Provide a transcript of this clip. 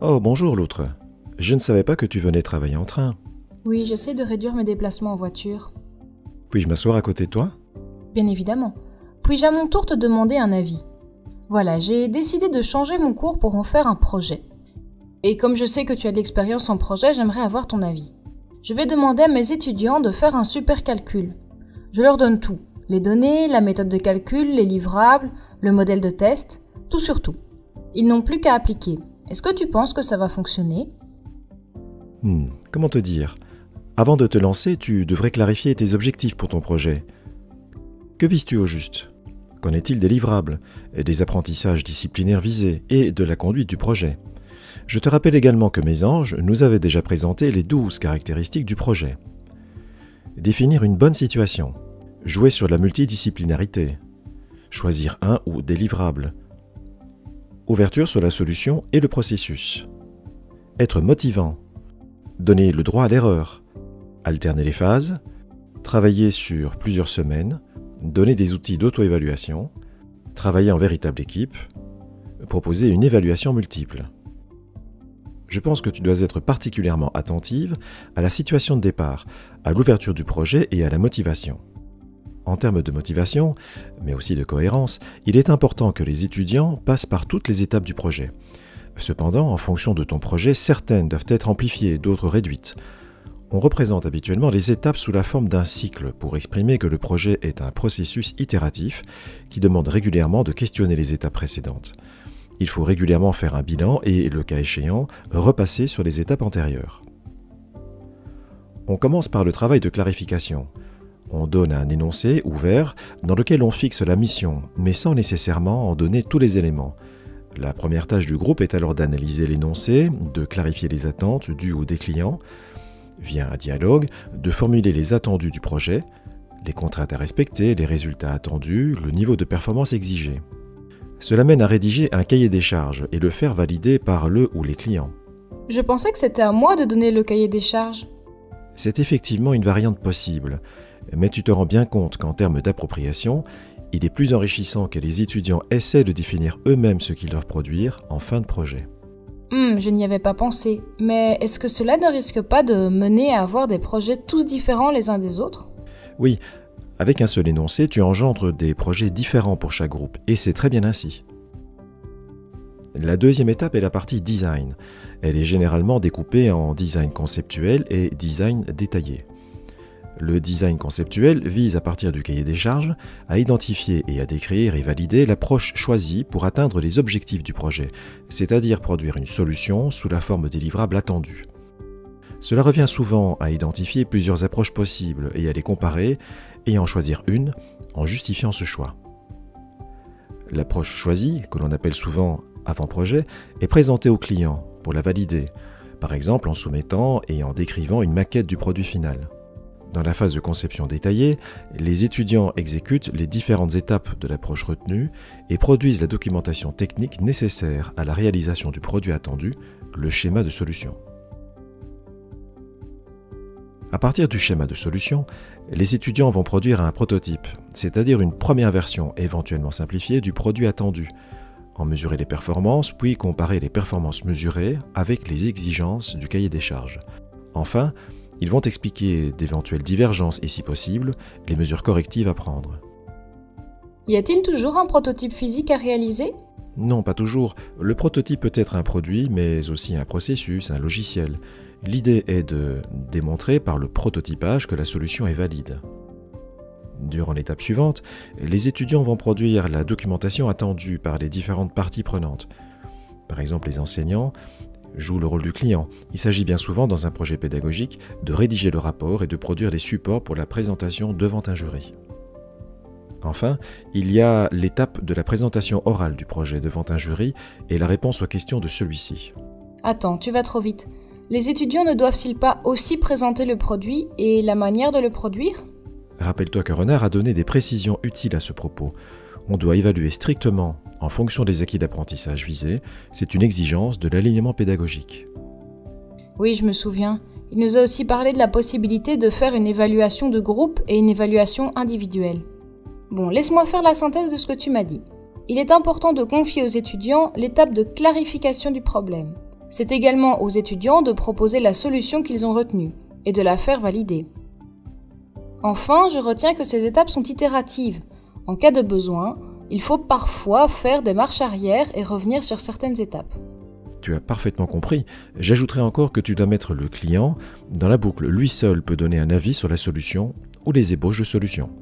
Oh, bonjour l'autre. Je ne savais pas que tu venais travailler en train. Oui, j'essaie de réduire mes déplacements en voiture. Puis-je m'asseoir à côté de toi? Bien évidemment. Puis-je à mon tour te demander un avis? Voilà, j'ai décidé de changer mon cours pour en faire un projet. Et comme je sais que tu as de l'expérience en projet, j'aimerais avoir ton avis. Je vais demander à mes étudiants de faire un super calcul. Je leur donne tout. Les données, la méthode de calcul, les livrables, le modèle de test, tout sur tout. Ils n'ont plus qu'à appliquer. Est-ce que tu penses que ça va fonctionner? Comment te dire? Avant de te lancer, tu devrais clarifier tes objectifs pour ton projet. Que vises-tu au juste? Qu'en est-il des livrables, et des apprentissages disciplinaires visés et de la conduite du projet? Je te rappelle également que mes anges nous avaient déjà présenté les 12 caractéristiques du projet. Définir une bonne situation. Jouer sur la multidisciplinarité. Choisir un ou des livrables. Ouverture sur la solution et le processus. Être motivant. Donner le droit à l'erreur. Alterner les phases. Travailler sur plusieurs semaines. Donner des outils d'auto-évaluation. Travailler en véritable équipe. Proposer une évaluation multiple. Je pense que tu dois être particulièrement attentive à la situation de départ, à l'ouverture du projet et à la motivation. En termes de motivation, mais aussi de cohérence, il est important que les étudiants passent par toutes les étapes du projet. Cependant, en fonction de ton projet, certaines doivent être amplifiées, d'autres réduites. On représente habituellement les étapes sous la forme d'un cycle pour exprimer que le projet est un processus itératif qui demande régulièrement de questionner les étapes précédentes. Il faut régulièrement faire un bilan et, le cas échéant, repasser sur les étapes antérieures. On commence par le travail de clarification. On donne un énoncé ouvert dans lequel on fixe la mission, mais sans nécessairement en donner tous les éléments. La première tâche du groupe est alors d'analyser l'énoncé, de clarifier les attentes du ou des clients, via un dialogue, de formuler les attendus du projet, les contraintes à respecter, les résultats attendus, le niveau de performance exigé. Cela mène à rédiger un cahier des charges et le faire valider par le ou les clients. Je pensais que c'était à moi de donner le cahier des charges. C'est effectivement une variante possible, mais tu te rends bien compte qu'en termes d'appropriation, il est plus enrichissant que les étudiants essaient de définir eux-mêmes ce qu'ils doivent produire en fin de projet. Je n'y avais pas pensé, mais est-ce que cela ne risque pas de mener à avoir des projets tous différents les uns des autres? Oui, avec un seul énoncé, tu engendres des projets différents pour chaque groupe, et c'est très bien ainsi. La deuxième étape est la partie design. Elle est généralement découpée en design conceptuel et design détaillé. Le design conceptuel vise à partir du cahier des charges à identifier et à décrire et valider l'approche choisie pour atteindre les objectifs du projet, c'est-à-dire produire une solution sous la forme des livrables attendus. Cela revient souvent à identifier plusieurs approches possibles et à les comparer et en choisir une en justifiant ce choix. L'approche choisie, que l'on appelle souvent avant-projet, est présentée au client pour la valider, par exemple en soumettant et en décrivant une maquette du produit final. Dans la phase de conception détaillée, les étudiants exécutent les différentes étapes de l'approche retenue et produisent la documentation technique nécessaire à la réalisation du produit attendu, le schéma de solution. À partir du schéma de solution, les étudiants vont produire un prototype, c'est-à-dire une première version éventuellement simplifiée du produit attendu, en mesurer les performances, puis comparer les performances mesurées avec les exigences du cahier des charges. Enfin, ils vont expliquer d'éventuelles divergences et, si possible, les mesures correctives à prendre. Y a-t-il toujours un prototype physique à réaliser? Non, pas toujours. Le prototype peut être un produit, mais aussi un processus, un logiciel. L'idée est de démontrer par le prototypage que la solution est valide. Durant l'étape suivante, les étudiants vont produire la documentation attendue par les différentes parties prenantes. Par exemple, les enseignants jouent le rôle du client. Il s'agit bien souvent, dans un projet pédagogique, de rédiger le rapport et de produire les supports pour la présentation devant un jury. Enfin, il y a l'étape de la présentation orale du projet devant un jury et la réponse aux questions de celui-ci. Attends, tu vas trop vite. Les étudiants ne doivent-ils pas aussi présenter le produit et la manière de le produire? Rappelle-toi que Renard a donné des précisions utiles à ce propos. On doit évaluer strictement en fonction des acquis d'apprentissage visés. C'est une exigence de l'alignement pédagogique. Oui, je me souviens. Il nous a aussi parlé de la possibilité de faire une évaluation de groupe et une évaluation individuelle. Bon, laisse-moi faire la synthèse de ce que tu m'as dit. Il est important de confier aux étudiants l'étape de clarification du problème. C'est également aux étudiants de proposer la solution qu'ils ont retenue et de la faire valider. Enfin, je retiens que ces étapes sont itératives. En cas de besoin, il faut parfois faire des marches arrière et revenir sur certaines étapes. Tu as parfaitement compris. J'ajouterai encore que tu dois mettre le client dans la boucle. Lui seul peut donner un avis sur la solution ou les ébauches de solutions.